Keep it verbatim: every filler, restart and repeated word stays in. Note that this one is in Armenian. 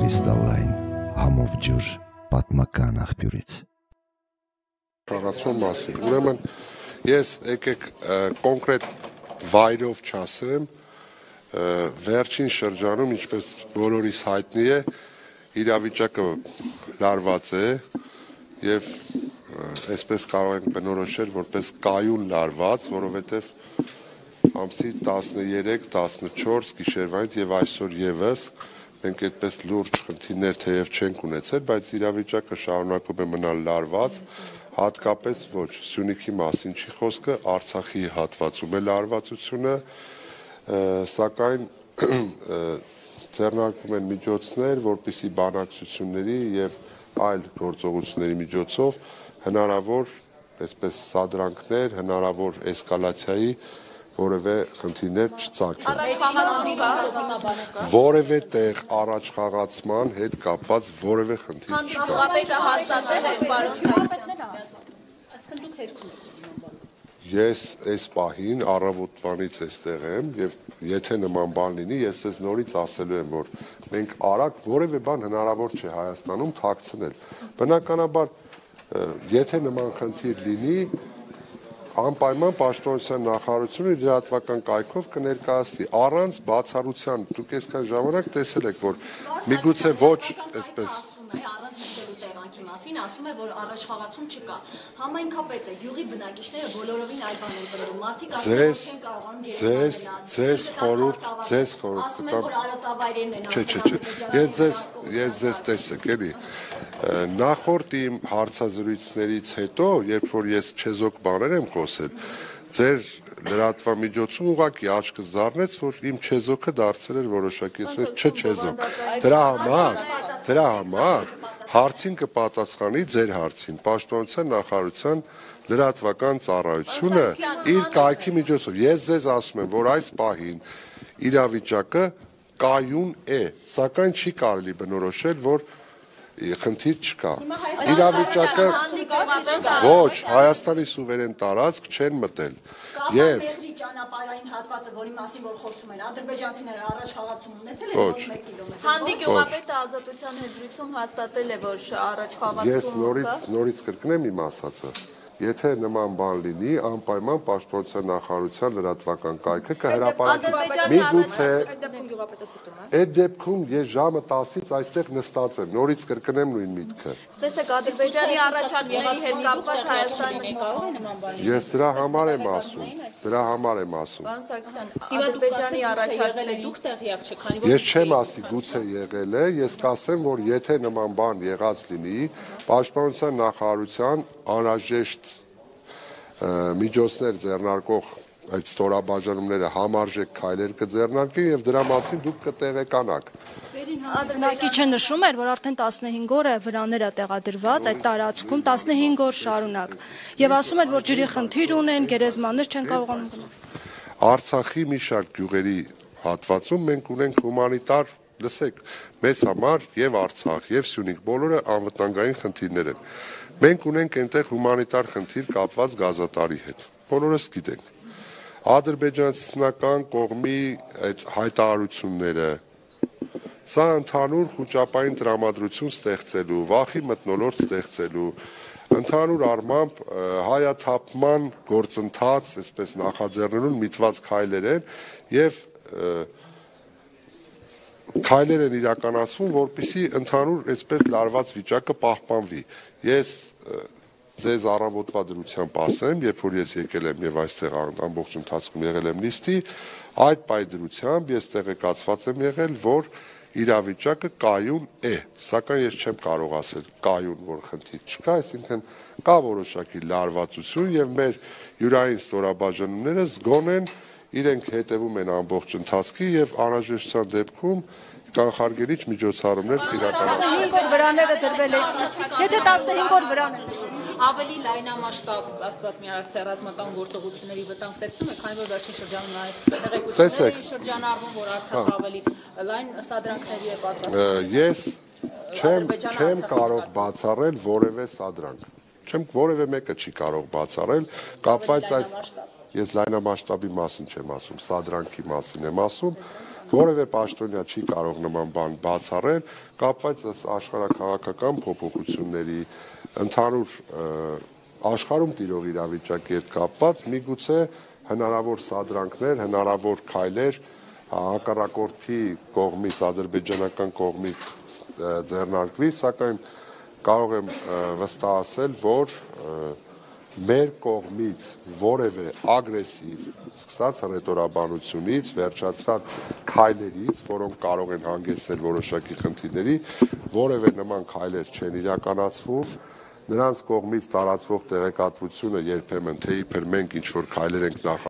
Կրիստալային համով ջուր պատմական աղբյուրից։ Խաղացման մասին։ Ուրեմն ես եկեք կոնկրետ վայրով չասեմ, վերջին շրջանում, ինչպես բոլորիս հայտնի է, իրավիճակը լարված է եւ այսպես կարող ենք բնորոշել որպես կայուն լարված, որովհետեւ ամսի տասներեք տասնչորս գիշերվանից եւ այսօր եւս մենք այդպես լուրջ խնդիրներ թեև չենք ունեցել, բայց իրավիճակը շարունակում է մնալ լարված, հատկապես ոչ Սյունիքի մասին չի խոսքը, Արցախի հատվածում է լարվածությունը, սակայն ձեռնարկվում են միջոցներ, որպեսզի բանակցությունների եւ այլ գործողությունների միջոցով հնարավոր այսպես սադրանքներ, հնարավոր էսկալացիայի որևէ խնդիրներ չծագեն։ Որևէ տեղ առաջ խաղացման հետ կապված որևէ խնդիր չկա։ Հանրապետը հաստատել է պարոն Ես այս պահին առավոտվանից այստեղ եմ եւ եթե նման բան լինի, ես ես նորից ասելու եմ, որ մենք արագ որևէ բան հնարավոր չէ Հայաստանում թաքցնել։ Բնականաբար, եթե նման խնդիր լինի, անպայման պաշտպանության նախարարությունը իր լրատվական կայքով կներկայացնի առանց բացառության։ Դուք այսքան ժամանակ տեսել եք, որ միգուցե ոչ այսպես մասին ասում է, որ առաջխաղացում չկա։ Համայնքապետը, յուղի բնակիչները բոլորովին այլ բան են բերում։ Մարդիկ ձեզ ձեզ ձեզ խորհուրդ ձեզ խորհուրդ ասում են, որ արոտավայրերն են։ Չէ, չէ, չէ։ Ես ձեզ ես ձեզ տեսեք, էլի։ Նախորդ իմ հարցազրույցներից հետո, երբ որ ես չեզոք բաներ եմ խոսել, ձեր լրատվամիջոցում ուղղակի աչքը զարնեց, որ իմ չեզոքը դարձել էր որոշակի չչեզոք։ Դրա համար, դրա համար հարցին կպատասխանի ձեր հարցին, Պաշտպանության նախարարության լրատվական ծառայությունը իր կայքի միջոցով։ Ես ձեզ ասում եմ, որ այս պահին իրավիճակը կայուն է, սակայն չի կարելի բնորոշել, որ խնդիր չկա։ Իրավիճակը ոչ, Հայաստանի սուվերեն տարածք չեն մտել։ Եվ ճանապարհային հատվածը, որի մասին որ խոսում են, ադրբեջանցիները առաջ խաղացում ունեցել են մեկ կիլոմետր։ Հանդի գյուղապետը ազատության հեծրույցում հաստատել է, որ առաջ խաղացում Ես նորից նորից կրկնեմ իմ ասածը։ Եթե նման բան լինի, անպայման Պաշտպանության նախարարության լրատվական կայքը կհրապարակի։ Միգուցե այդ դեպքում ես ժամը տասից այստեղ նստած եմ, նորից կրկնեմ նույն միտքը։ Տեսեք, Ադրբեջանի առաջարկների հետ կապված Հայաստանը կարող է նման բան։ Ես դրա համար եմ ասում, դրա համար եմ ասում։ Պարոն Սարգսյան, Ադրբեջանի առաջարկները դուք տեղյակ չեք, քանի որ Ես չեմ ասի գուցե եղել է, ես կասեմ, որ եթե նման բան եղած լինի, Պաշտպանության նախարարության անհրաժեշտ միջոցներ ձեռնարկող այդ ստորաբաժանումները համարժեք քայլեր կձեռնարկեն եւ դրա մասին դուք կտեղեկանաք։ Ադրբեջանը նշում էր, որ արդեն տասնհինգ օր է վրաները տեղադրված այդ տարածքում, տասնհինգ օր շարունակ եւ ասում էր, որ ջրի խնդիր ունեն, գերեզմաններ չեն կարողանում գնալ։ Արցախի մի շարք գյուղերի հատվածում մենք ունենք հումանիտար, լսեք, մեզ համար եւ Արցախ եւ Սյունիք բոլորը անվտանգային խնդիրներ են։ Մենք ունենք այնտեղ հումանիտար խնդիր կապված գազատարի հետ։ Բոլորս գիտենք։ Ադրբեջանցիական կողմի այդ հայտարարությունները սա ընդհանուր խոճապային տրամադրություն ստեղծելու, վախի մթնոլորտ ստեղծելու, ընդհանուր առմամբ հայաթափման գործընթաց, այսպես նախաձեռնելուն միտված քայլեր են եւ քայլեր են իրականացվում, որպեսզի ընդհանուր այսպես լարված վիճակը պահպանվի։ Ես ձեզ առավոտվա դրությամբ ասեմ, երբ որ ես եկել եմ եւ այստեղ ամբողջ ընթացքում եղել եմ նիստի, այդ պայդրությամբ ես տեղեկացված եմ եղել, որ իրավիճակը կայուն է, սակայն ես չեմ կարող ասել կայուն, որ խնդիր չկա, այսինքն կա որոշակի լարվածություն եւ մեր յուրային ստորաբաժանումները զգոն են, իրենք հետևում են ամբողջ ընթացքի եւ անհրաժեշտության դեպքում կանխարգելիչ միջոցառումներ իրականացնել։ Վրաները դրվել են։ Եթե տասնհինգ օր վրաներ ավելի լայնամասշտաբ աստված մի արած ռազմական գործողությունների վտանգ տեսնում եք, քանի որ վերջին շրջանում նաև տեղեկությունների շրջանառվում, որ Արցախը ավելի լայն սադրանքների է պատրաստվում։ Ես չեմ չեմ կարող բացառել որևէ սադրանք։ Չեմ որևէ մեկը չի կարող բացառել կապված այս ես լայնամասշտաբի մասին չեմ ասում, սադրանքի մասին եմ ասում, որևէ պաշտոնյա չի կարող նման բան բացառել, կապված աշխարհաքաղաքական փոփոխությունների ընդհանուր աշխարհում տիրող իրավիճակի հետ կապված միգուցե հնարավոր սադրանքներ, հնարավոր քայլեր հակառակորդի կողմից, ադրբեջանական կողմից ձեռնարկվի, սակայն կարող եմ վստահ ասել, որ մեր կողմից որևէ ագրեսիվ, սկսած հռետորաբանությունից, վերջացած քայլերից, որոնք կարող են հանգեցնել որոշակի խնդիրների, որևէ նման քայլեր չեն իրականացվում, նրանց կողմից տարածվող տեղեկատվությունը երբեմն թե իբր մենք ինչ որ քայլեր ենք նախ